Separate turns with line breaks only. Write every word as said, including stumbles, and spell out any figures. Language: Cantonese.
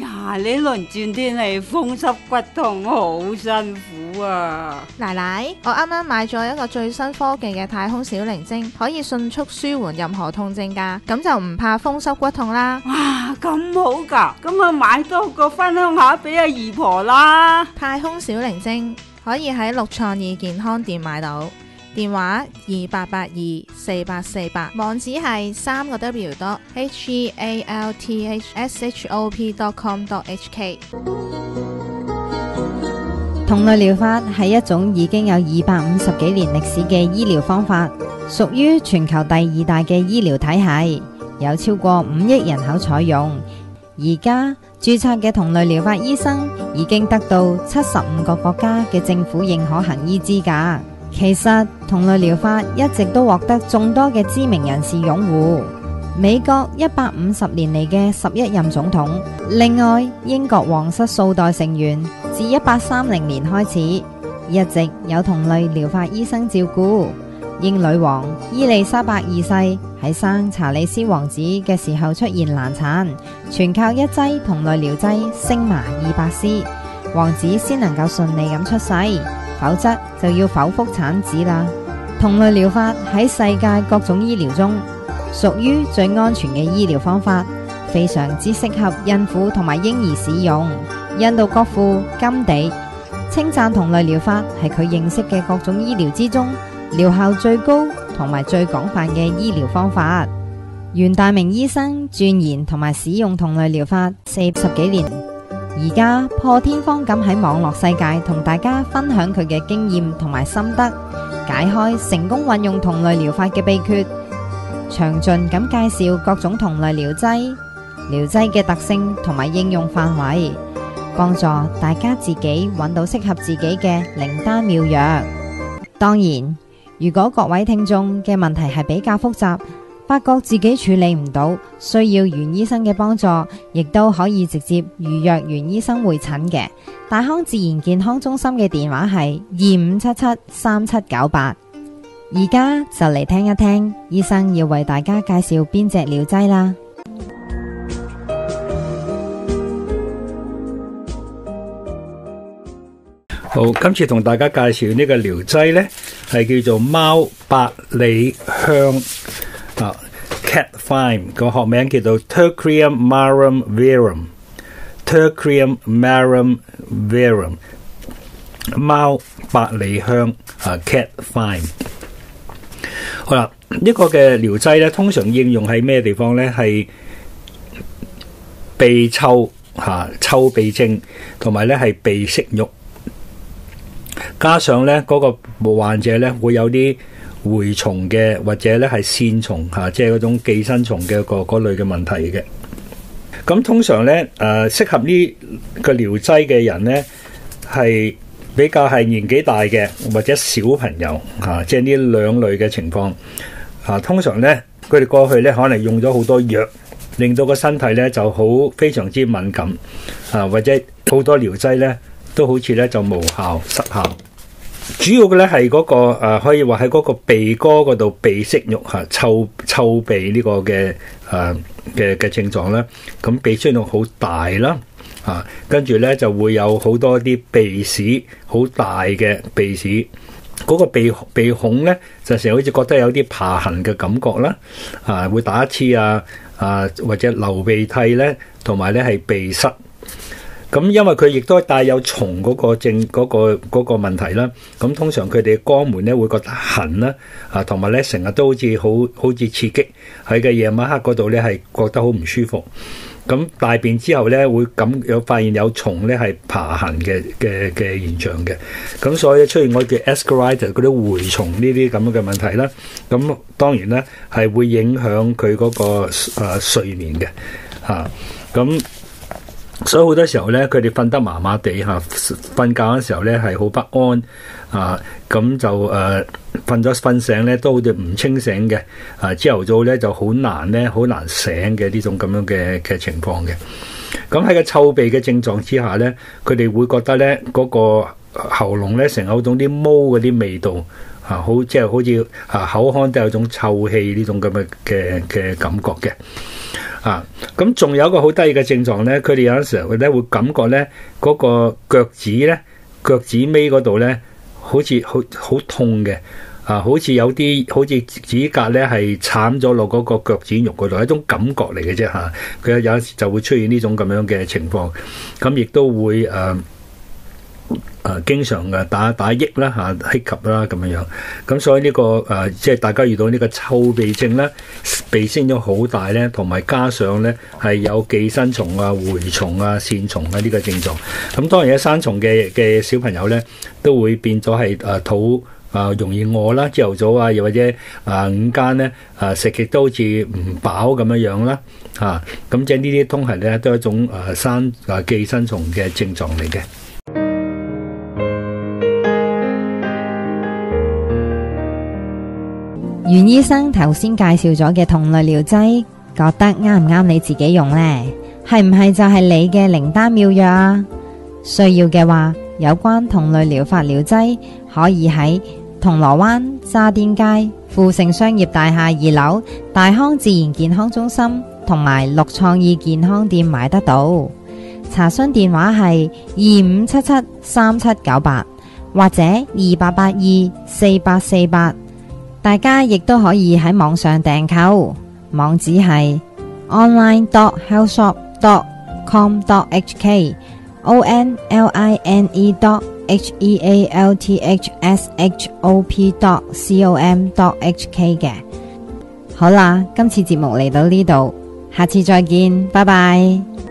呀，呢輪轉天氣風濕骨痛好辛苦啊！
奶奶，我啱啱買咗一個最新科技嘅太空小靈精，可以迅速舒緩任何痛症㗎，咁就唔怕風濕骨痛啦。
哇，咁好噶，咁我買多個分享下俾阿姨婆啦。
太空小靈精可以喺六創意健康店買到，電話二八八二四八四八，網址係三個 W dot H E A L T H S H O P dot com dot H K。
同類療法係一種已經有二百五十幾年歷史嘅醫療方法，屬於全球第二大嘅醫療體系，有超過五億人口採用。而家註冊嘅同類療法醫生已經得到七十五個國家嘅政府認可行醫資格。其實同類療法一直都獲得眾多嘅知名人士擁護。美國一百五十年嚟嘅十一任總統，另外英國皇室數代成員自一八三零年開始，一直有同類療法醫生照顧。英女王伊麗莎白二世喺生查理斯王子嘅時候出現難產，全靠一劑同類療劑星麻二百絲，王子先能夠順利咁出世，否則就要剖腹產子啦。同類療法喺世界各種醫療中屬於最安全嘅醫療方法，非常之適合孕婦同埋嬰兒使用。印度國父甘地稱讚同類療法係佢認識嘅各種醫療之中療效最高同埋最廣泛嘅醫療方法。袁大明醫生鑽研同埋使用同類療法四十幾年，而家破天荒咁喺網絡世界同大家分享佢嘅經驗同埋心得，解開成功運用同類療法嘅秘訣，詳盡咁介紹各種同類療劑、療劑嘅特性同埋應用範圍，幫助大家自己揾到適合自己嘅靈丹妙藥。當然，如果各位聽眾嘅問題係比較複雜，發覺自己處理唔到，需要袁醫生嘅幫助，亦都可以直接預約袁醫生會診嘅。大康自然健康中心嘅電話係二五七七三七九八。而家就嚟聽一聽醫生要為大家介紹邊隻療劑啦。
好，今次同大家介紹呢個療劑呢，係叫做貓百里香啊 ，Cat Thyme 個學名叫做 Tercrium marum verum，Tercrium marum verum， 貓百里香啊 ，Cat Thyme。好啦，呢個嘅療劑呢，通常應用喺咩地方呢？係鼻臭吓、臭鼻症，同埋呢係鼻息肉。加上咧嗰、那個患者咧會有啲蛔蟲嘅，或者咧係線蟲吓，即係嗰種寄生蟲嘅個嗰類嘅問題嘅。咁通常咧誒適合呢個療劑嘅人咧係比較係年紀大嘅或者小朋友吓、啊，即係呢兩類嘅情況啊。通常咧佢哋過去咧可能用咗好多藥，令到個身體咧就好非常之敏感啊，或者好多療劑咧都好似咧就無效失效。主要嘅咧係嗰個誒、呃，可以話喺嗰個鼻哥嗰度鼻息肉吓、啊，臭臭鼻呢個嘅誒嘅嘅症狀啦。咁鼻息肉好大啦，啊，跟住咧就會有好多啲鼻屎，好大嘅鼻屎。嗰、那個鼻鼻孔咧就成日好似覺得有啲爬痕嘅感覺啦，啊，會打刺啊，啊或者流鼻涕咧，同埋咧係鼻塞。咁因為佢亦都帶有蟲嗰個症嗰、嗰個嗰、嗰個問題啦，咁通常佢哋嘅肛門咧會覺得痕啦，啊同埋咧成日都好似好好似刺激，喺嘅夜晚黑嗰度咧係覺得好唔舒服。咁大便之後咧會咁有發現有蟲咧係爬痕嘅嘅嘅現象嘅，咁所以出現我哋叫 Ascaritis 嗰啲蛔蟲呢啲咁嘅問題啦。咁當然咧係會影響佢嗰、嗰個誒、呃、睡眠嘅，嚇咁。所以好多時候咧，佢哋瞓得麻麻地嚇，瞓覺嘅時候咧係好不安啊，咁就誒瞓咗瞓醒咧都好似唔清醒嘅，啊朝頭早咧就好難咧好難醒嘅呢種咁樣嘅嘅情況嘅。咁喺個臭鼻嘅症狀之下咧，佢哋會覺得咧嗰個喉嚨咧成日有種啲毛嗰啲味道啊，好即係好似啊口腔都有種臭氣呢種咁嘅嘅嘅感覺嘅。 啊，咁仲有一個好得意嘅症狀咧，佢哋有陣時候咧會感覺咧嗰個腳趾咧腳趾尾嗰度咧好似好好痛嘅。啊，好似有啲好似指甲咧係慘咗落嗰個腳趾肉嗰度，係一種感覺嚟嘅啫嚇。佢、啊、有陣時就會出現呢種咁樣嘅情況，咁亦都會誒誒、啊啊、經常嘅打打益啦嚇，氣咳啦咁樣樣。咁所以呢、這個誒、啊、即係大家遇到呢個臭鼻症咧，鼻聲咗好大咧，同埋加上咧係有寄生蟲啊、蛔蟲啊、線蟲啊呢個症狀。咁當然有生蟲嘅嘅小朋友咧，都會變咗係誒肚。啊，容易餓啦，朝頭早啊，又或者啊午間咧，啊食極都好似唔飽咁樣樣啦，嚇咁即係呢啲通係咧都係一種啊生啊寄生蟲嘅症狀嚟嘅。
袁醫生頭先介紹咗嘅同類療劑，覺得啱唔啱你自己用呢？係唔係就係你嘅靈丹妙藥啊？需要嘅話，有關同類療法療劑可以喺銅鑼灣渣甸街富盛商業大廈二樓大康自然健康中心同埋樂創意健康店買得到。查詢電話係二五七七三七九八或者二八八二四八四八。大家亦都可以喺網上訂購，網址係 online dot health shop dot com dot h k o n l i n e dot h e a l t h s h o p dot com dot h k 嘅。好啦，今次節目嚟到呢度，下次再見，拜拜。